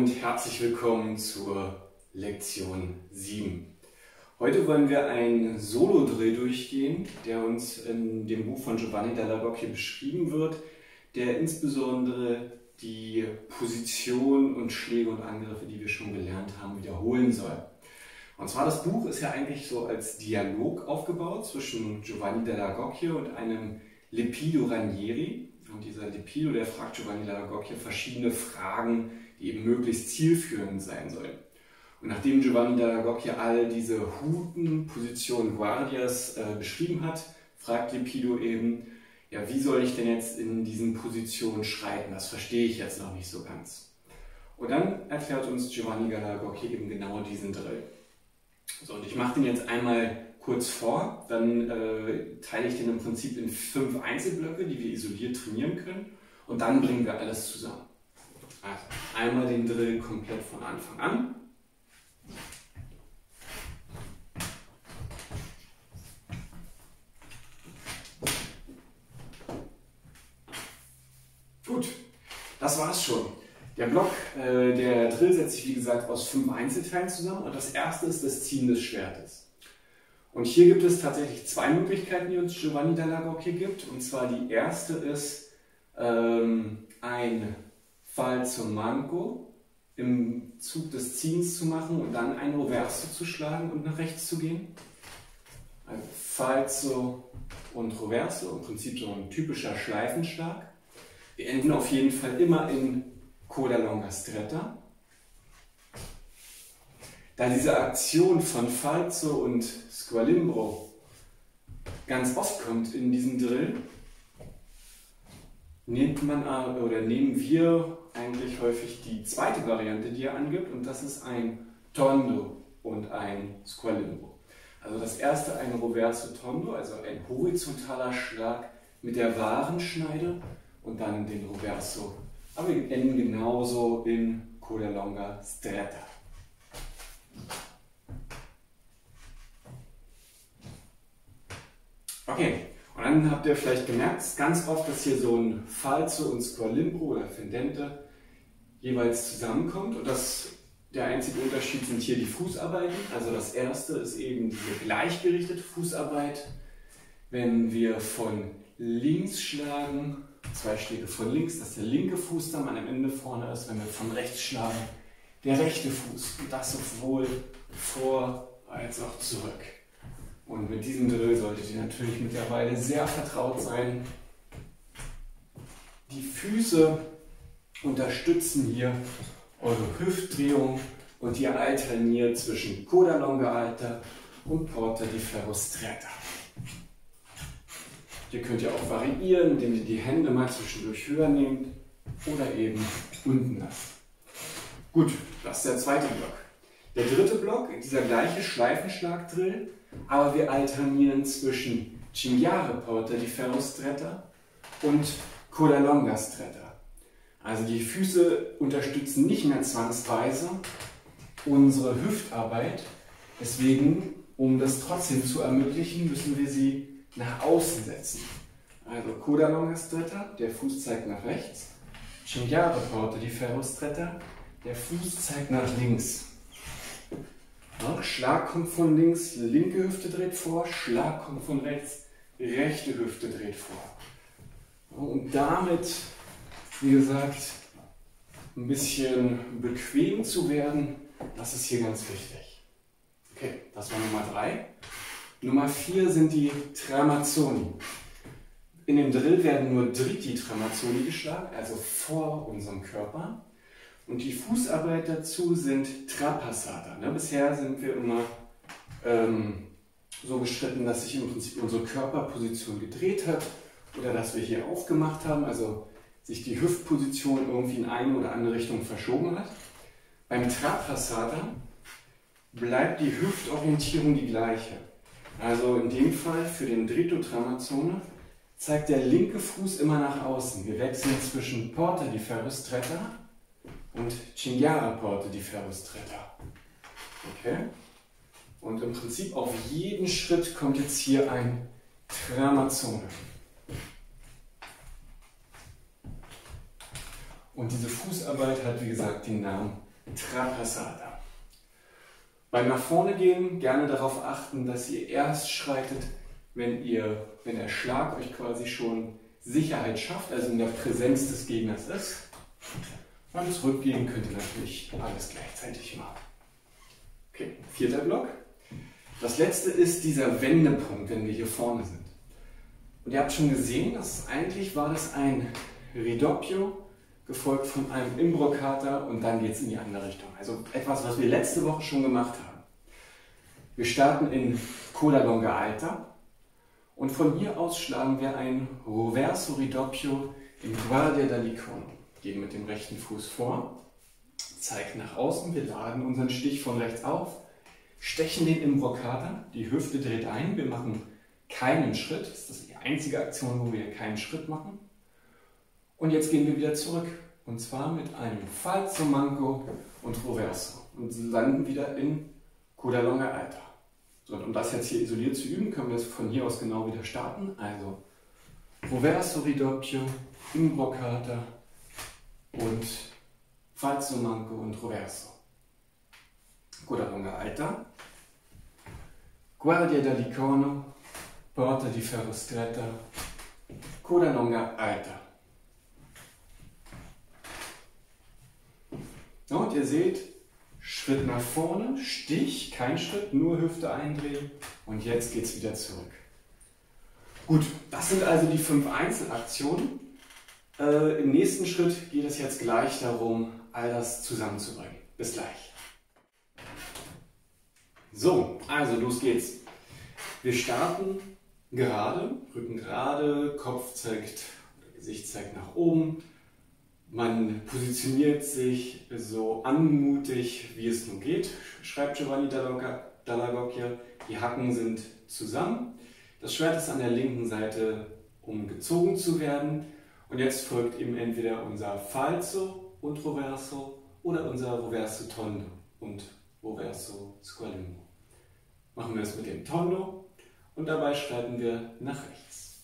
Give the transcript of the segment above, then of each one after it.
und herzlich willkommen zur Lektion 7. Heute wollen wir einen Solo-Drill durchgehen, der uns in dem Buch von Giovanni Della Rocchia beschrieben wird, der insbesondere die Position und Schläge und Angriffe, die wir schon gelernt haben, wiederholen soll. Und zwar, das Buch ist ja eigentlich so als Dialog aufgebaut zwischen Giovanni Della Rocchia und einem Lepido Ranieri. Und dieser Lepido, der fragt Giovanni Della Rocchia verschiedene Fragen, die eben möglichst zielführend sein sollen. Und nachdem Giovanni Della Rocchia all diese Huten, Positionen, Guardias beschrieben hat, fragt Lepido eben, ja, wie soll ich denn jetzt in diesen Positionen schreiten? Das verstehe ich jetzt noch nicht so ganz. Und dann erklärt uns Giovanni Della Rocchia eben genau diesen Drill. So, und ich mache den jetzt einmal kurz vor, dann teile ich den im Prinzip in 5 Einzelblöcke, die wir isoliert trainieren können, und dann bringen wir alles zusammen. Also einmal den Drill komplett von Anfang an. Gut, das war's schon. Der Block, der Drill setzt sich wie gesagt aus 5 Einzelteilen zusammen, und das erste ist das Ziehen des Schwertes. Und hier gibt es tatsächlich 2 Möglichkeiten, die uns Giovanni Della Rocchia gibt. Und zwar die erste ist ein Falso Manco im Zug des Ziehens zu machen und dann ein Roverso zu schlagen und nach rechts zu gehen. Also Falso und Roverso, im Prinzip so ein typischer Schleifenschlag. Wir enden auf jeden Fall immer in Coda Longa Stretta. Da diese Aktion von Falso und Squalimbro ganz oft kommt in diesem Drill, nehmen wir eigentlich häufig die zweite Variante, die er angibt, und das ist ein Tondo und ein Squalimbro. Also das erste ein Roverso Tondo, also ein horizontaler Schlag mit der Warenschneide, und dann den Roverso. Aber wir enden genauso in Coda Longa Stretta. Okay, und dann habt ihr vielleicht gemerkt, ganz oft, dass hier so ein Falso und Squalimbro oder Fendente jeweils zusammenkommt, und der einzige Unterschied sind hier die Fußarbeiten. Also das erste ist eben diese gleichgerichtete Fußarbeit. Wenn wir von links schlagen, 2 Schläge von links, dass der linke Fuß dann am Ende vorne ist. Wenn wir von rechts schlagen, der rechte Fuß, und das sowohl vor als auch zurück. Und mit diesem Drill solltet ihr natürlich mittlerweile sehr vertraut sein. Die Füße unterstützen hier eure Hüftdrehung, und ihr alterniert zwischen Coda Longa Alta und Porta di Ferro Stretta. Hier könnt ihr auch variieren, indem ihr die Hände mal zwischendurch höher nehmt oder eben unten lasst. Gut, das ist der zweite Block. Der dritte Block, dieser gleiche Schleifenschlag-Drill, aber wir alternieren zwischen Cinghiale Porta di Ferro Stretta und Coda Longa Stretta. Also die Füße unterstützen nicht mehr zwangsweise unsere Hüftarbeit. Deswegen, um das trotzdem zu ermöglichen, müssen wir sie nach außen setzen. Also Coda Longa Stretta, der Fuß zeigt nach rechts. Cinghiale Porta di Ferro Stretta, der Fuß zeigt nach links. Schlag kommt von links, linke Hüfte dreht vor, Schlag kommt von rechts, rechte Hüfte dreht vor. Und damit, wie gesagt, ein bisschen bequem zu werden, das ist hier ganz wichtig. Okay, das war Nummer 3. Nummer 4 sind die Tramazzoni. In dem Drill werden nur Dritti Tramazzoni geschlagen, also vor unserem Körper. Und die Fußarbeit dazu sind Trapassata. Bisher sind wir immer so geschritten, dass sich im Prinzip unsere Körperposition gedreht hat oder dass wir hier aufgemacht haben, also sich die Hüftposition irgendwie in eine oder andere Richtung verschoben hat. Beim Trapassata bleibt die Hüftorientierung die gleiche. Also in dem Fall für den Dritto Tramazzone zeigt der linke Fuß immer nach außen. Wir wechseln zwischen Porta di Ferro Stretta und Cinghiale Porta di Ferro Stretta. Okay? Und im Prinzip auf jeden Schritt kommt jetzt hier ein Tramazzone. Und diese Fußarbeit hat, wie gesagt, den Namen Trapassata. Beim nach vorne gehen gerne darauf achten, dass ihr erst schreitet, wenn der Schlag euch quasi schon Sicherheit schafft, also in der Präsenz des Gegners ist. Beim Zurückgehen könnt ihr natürlich alles gleichzeitig machen. Okay, 4. Block. Das letzte ist dieser Wendepunkt, wenn wir hier vorne sind. Und ihr habt schon gesehen, eigentlich war das ein Ridoppio, gefolgt von einem Imbroccata und dann geht es in die andere Richtung. Also etwas, was wir letzte Woche schon gemacht haben. Wir starten in Coda Longa Alta und von hier aus schlagen wir ein Roverso Ridoppio in Guardia d'Alicorno. Gehen mit dem rechten Fuß vor, zeigen nach außen, wir laden unseren Stich von rechts auf, stechen den Imbroccata, die Hüfte dreht ein, wir machen keinen Schritt, das ist die einzige Aktion, wo wir keinen Schritt machen. Und jetzt gehen wir wieder zurück, und zwar mit einem Falso Manco und Roverso und landen wieder in Coda Longa Alta. So, und um das jetzt hier isoliert zu üben, können wir es von hier aus genau wieder starten. Also Roverso Ridoppio, Imbroccata und Falso Manco und Roverso. Coda Longa Alta, Guardia d'Alicorno, Porta di Ferro Stretta, Coda Longa Alta. Und ihr seht, Schritt nach vorne, Stich, kein Schritt, nur Hüfte eindrehen und jetzt geht es wieder zurück. Gut, das sind also die 5 Einzelaktionen. Im nächsten Schritt geht es jetzt gleich darum, all das zusammenzubringen. Bis gleich. So, also los geht's. Wir starten gerade, Rücken gerade, Kopf zeigt, Gesicht zeigt nach oben. Man positioniert sich so anmutig, wie es nur geht, schreibt Giovanni Dalla Goccia. Die Hacken sind zusammen. Das Schwert ist an der linken Seite, um gezogen zu werden. Und jetzt folgt eben entweder unser Falso und Roverso oder unser Roverso Tondo und Roverso Squalimbo. Machen wir es mit dem Tondo und dabei schreiten wir nach rechts.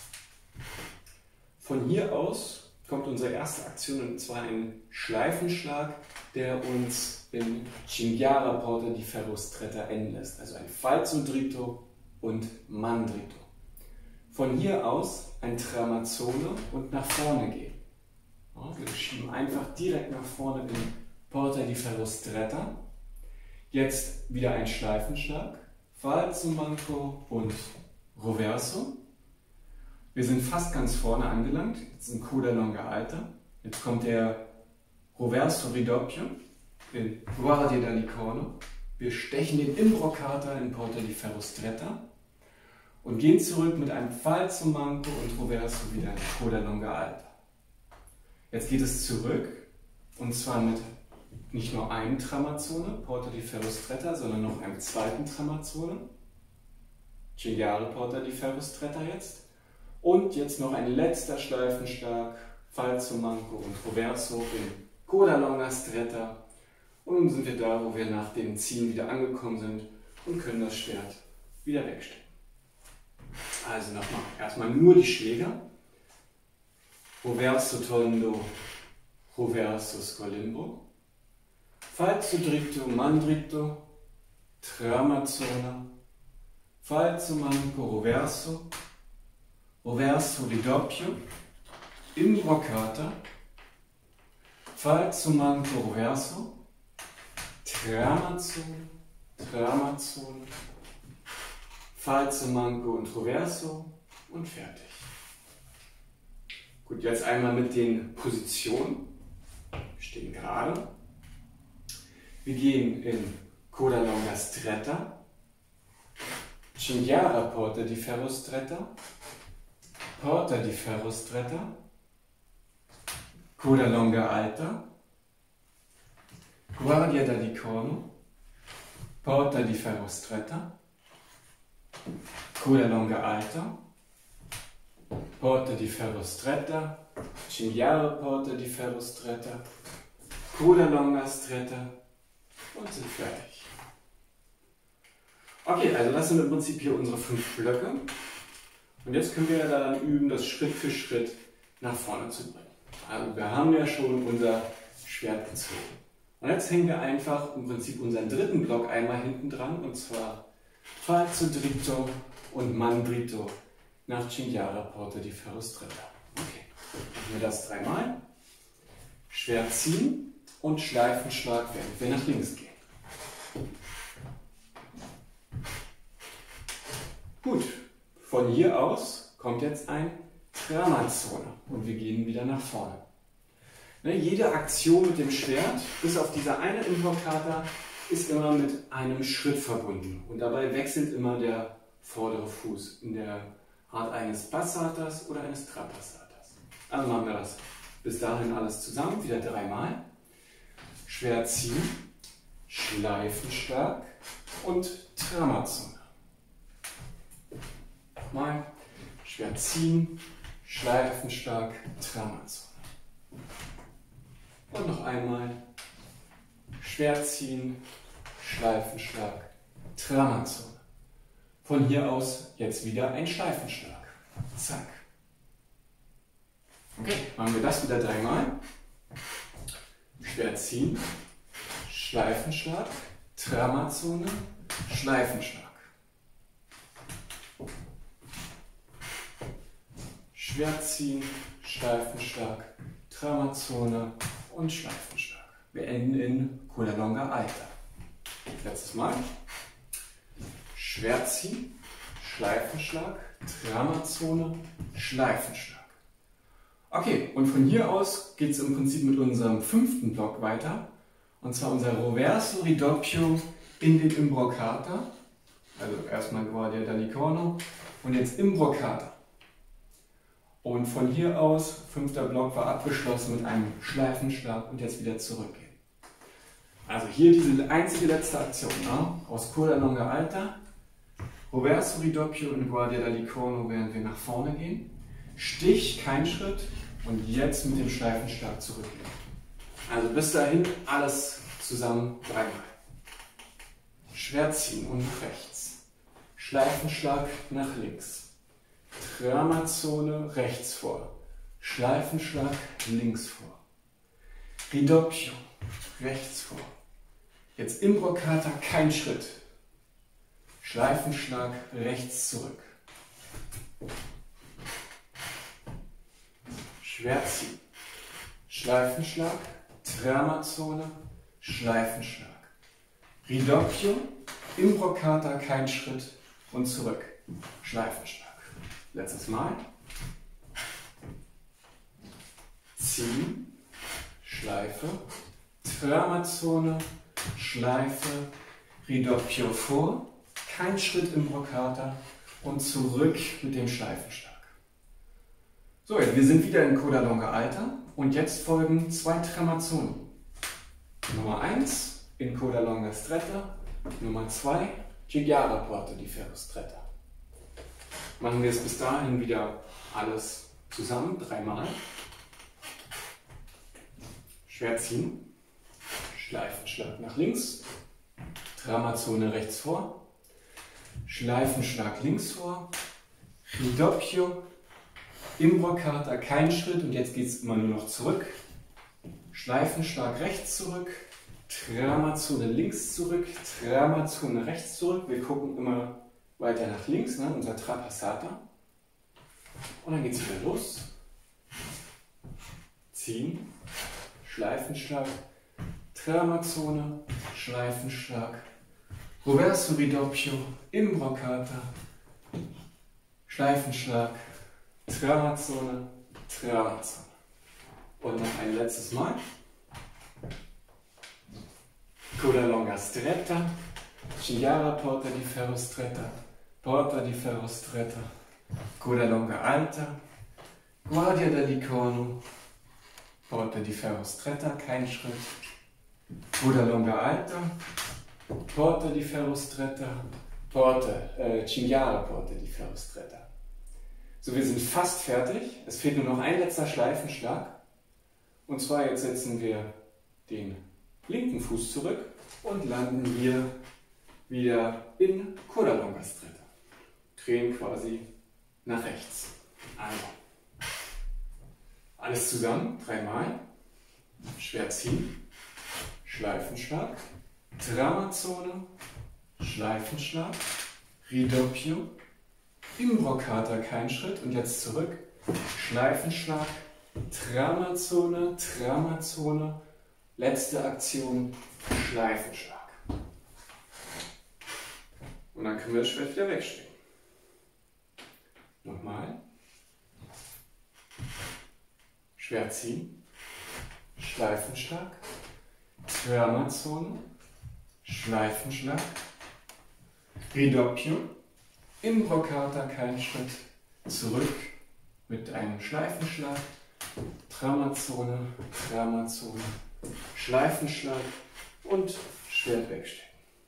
Von hier aus kommt unsere erste Aktion, und zwar ein Schleifenschlag, der uns in Cinghiara Porta di Ferro Stretta enden lässt. Also ein Falso Dritto und Mandrito. Von hier aus ein Tramazzone und nach vorne gehen. Ja, wir schieben einfach direkt nach vorne in Porta di Ferro Stretta. Jetzt wieder ein Schleifenschlag, Falso Manco und Roverso. Wir sind fast ganz vorne angelangt, jetzt in Coda Longa Alta. Jetzt kommt der Roverso Ridoppio in Guardia d'Alicorno. Wir stechen den Imbroccata in Porta di Ferro Stretta und gehen zurück mit einem Falso Manco und Roverso wieder in Coda Longa Alta. Jetzt geht es zurück, und zwar mit nicht nur einem Tramazzone, Porta di Ferro Stretta, sondern noch einem zweiten Tramazzone. Cinghiara Porta di Ferro Stretta jetzt. Und jetzt noch ein letzter Schleifenschlag, Falso Manco und Roverso in Coda Longa Stretta. Und nun sind wir da, wo wir nach dem Ziehen wieder angekommen sind und können das Schwert wieder wegstecken. Also nochmal, erstmal nur die Schläger. Roverso Tondo, Roverso Squalimbo. Falso Dritto, Mandrito, Tramazzone, Falso Manco, Roverso, Roverso Ridoppio, Imbroccata, Falso Manco, Roverso, Tramazzone, Tramazzone, Falso Manco und Roverso und fertig. Gut, jetzt einmal mit den Positionen. Wir stehen gerade. Wir gehen in Coda Longa Stretta, Cinghiara Porta di Ferro Stretta, Porta di Ferro Stretta, Coda Longa Alta, Guardia d'Alicorno, Porta di Ferro Stretta, Coda Longa Alta, Porta di Ferro Stretta, Cinghiara Porta di Ferro Stretta, Coda Longa Stretta und sind fertig. Okay, also das sind im Prinzip hier unsere 5 Blöcke. Und jetzt können wir dann üben, das Schritt für Schritt nach vorne zu bringen. Also wir haben ja schon unser Schwert gezogen. Und jetzt hängen wir einfach im Prinzip unseren dritten Block einmal hinten dran, und zwar Falso dritto und Mandrito nach Cinghiara Porta di Ferro Stretta. Okay, machen wir das dreimal. Schwer ziehen und Schleifenschlag, während wir nach links gehen. Gut, von hier aus kommt jetzt ein Tramazzone und wir gehen wieder nach vorne. Jede Aktion mit dem Schwert, bis auf diese eine Imbroccata, ist immer mit einem Schritt verbunden. Und dabei wechselt immer der vordere Fuß in der Art eines Passatas oder eines Trapassatas. Also machen wir das bis dahin alles zusammen, wieder dreimal. Schwert ziehen, Schleifenschlag und Tramazzone. Nochmal, Schwert ziehen, Schleifenschlag, Tramazzone. Und noch einmal, Schwert ziehen, Schleifenschlag, Tramazzone. Von hier aus jetzt wieder ein Schleifenschlag. Zack. Okay, machen wir das wieder dreimal. Schwert ziehen, Schleifenschlag, Tramazzone, Schleifenschlag. Schwert ziehen, Schleifenschlag, Tramazzone und Schleifenschlag. Wir enden in Coda Longa Alta. Letztes Mal. Schwert ziehen, Schleifenschlag, Tramazzone, Schleifenschlag. Okay, und von hier aus geht es im Prinzip mit unserem fünften Block weiter. Und zwar unser Roverso Ridoppio in den Imbroccata. Also erstmal Guardia da Licorno und jetzt Imbroccata. Und von hier aus, fünfter Block war abgeschlossen mit einem Schleifenschlag und jetzt wieder zurückgehen. Also hier diese einzige letzte Aktion, ne? Aus Coda Longa Alta, Roverso Ridoppio in Guardia da Licorno, während wir nach vorne gehen. Stich, kein Schritt und jetzt mit dem Schleifenschlag zurückgehen. Also bis dahin alles zusammen dreimal. Schwert ziehen und nach rechts. Schleifenschlag nach links. Tramazzone rechts vor, Schleifenschlag links vor, Ridoppio rechts vor, jetzt Imbroccata kein Schritt, Schleifenschlag rechts zurück, Schwert ziehen, Schleifenschlag, Tramazzone, Schleifenschlag, Ridoppio, Imbroccata kein Schritt und zurück, Schleifenschlag. Letztes Mal. Ziehen, Schleife, Tramazzone, Schleife, Ridoppio vor, kein Schritt Imbroccata und zurück mit dem Schleifenschlag. So, wir sind wieder in Coda Longa Alta und jetzt folgen zwei Tramazzoni. Nummer 1 in Coda Longa Stretta, Nummer 2 Cinghiara Porta di Ferro Stretta. Machen wir es bis dahin wieder alles zusammen, dreimal. Schwert ziehen, Schleifenschlag nach links, Tramazzone rechts vor, Schleifenschlag links vor, Ridoppio, Imbroccata kein Schritt und jetzt geht es immer nur noch zurück, Schleifenschlag rechts zurück, Tramazzone links zurück, Tramazzone rechts zurück. Wir gucken immer weiter nach links, ne? Unser Trapassata. Und dann geht es wieder los. Ziehen, Schleifenschlag, Tramazzone, Schleifenschlag, Roverso Ridoppio, Imbroccata, Schleifenschlag, Tramazzone, Tramazzone. Und noch ein letztes Mal. Coda Longa Stretta, Cinghiara Porta di Ferro Stretta, Porta di Ferro Stretta, Coda Longa Alta, Guardia da Licorno, Porta di Ferro Stretta, kein Schritt, Coda Longa Alta, Porta di Ferro Stretta, Cinghiara Porta di Ferro Stretta. So, wir sind fast fertig. Es fehlt nur noch ein letzter Schleifenschlag. Und zwar jetzt setzen wir den linken Fuß zurück und landen hier wieder in Coda Longa Stretta. Drehen quasi nach rechts. Also, alles zusammen, dreimal. Schwert ziehen, Schleifenschlag, Tramazzone, Schleifenschlag, Ridoppio, Imbroccata kein Schritt und jetzt zurück, Schleifenschlag, Tramazzone, Tramazzone, letzte Aktion, Schleifenschlag. Und dann können wir das Schwert wieder wegstecken. Nochmal. Schwert ziehen, Schleifenschlag, Tramazzone, Schleifenschlag, Ridoppio, Imbroccata kein Schritt, zurück mit einem Schleifenschlag, Tramazzone, Tramazzone, Schleifenschlag und Schwert wegstecken.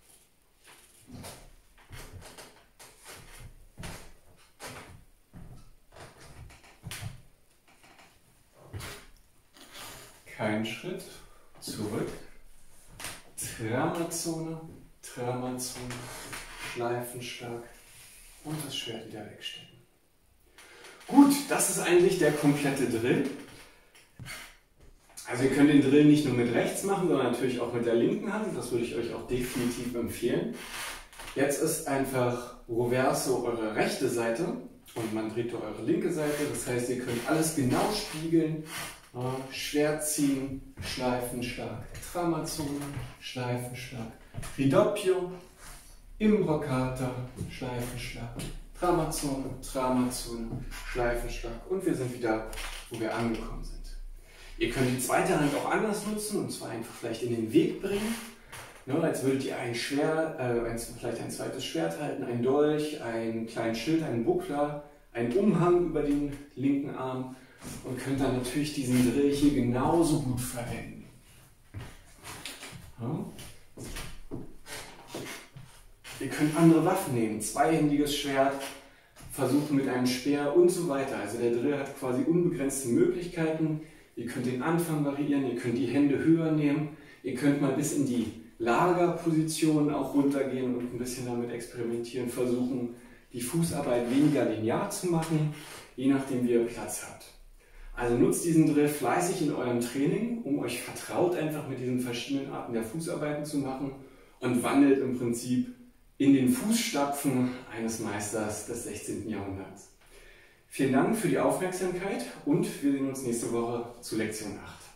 Kein Schritt, zurück, Tramazzone, Tramazzone, Schleifenschlag und das Schwert wieder wegstecken. Gut, das ist eigentlich der komplette Drill. Also ihr könnt den Drill nicht nur mit rechts machen, sondern natürlich auch mit der linken Hand. Das würde ich euch auch definitiv empfehlen. Jetzt ist einfach Reverso eure rechte Seite und Mandrito eure linke Seite. Das heißt, ihr könnt alles genau spiegeln. Schwert ziehen, Schleifenschlag, Tramazzone, Schleifenschlag, Ridoppio, Imbroccata, Schleifenschlag, Tramazzone, Tramazzone, Schleifenschlag und wir sind wieder, wo wir angekommen sind. Ihr könnt die zweite Hand auch anders nutzen und zwar einfach vielleicht in den Weg bringen. Als würdet ihr ein Schwert, vielleicht ein zweites Schwert halten, ein Dolch, einen kleinen Schild, einen Buckler, einen Umhang über den linken Arm. Und könnt dann natürlich diesen Drill hier genauso gut verwenden. Ja. Ihr könnt andere Waffen nehmen, zweihändiges Schwert, versuchen mit einem Speer und so weiter. Also der Drill hat quasi unbegrenzte Möglichkeiten. Ihr könnt den Anfang variieren, ihr könnt die Hände höher nehmen, ihr könnt mal bis in die Lagerposition auch runtergehen und ein bisschen damit experimentieren, versuchen die Fußarbeit weniger linear zu machen, je nachdem wie ihr Platz habt. Also nutzt diesen Drill fleißig in eurem Training, um euch vertraut einfach mit diesen verschiedenen Arten der Fußarbeiten zu machen und wandelt im Prinzip in den Fußstapfen eines Meisters des 16. Jahrhunderts. Vielen Dank für die Aufmerksamkeit und wir sehen uns nächste Woche zu Lektion 8.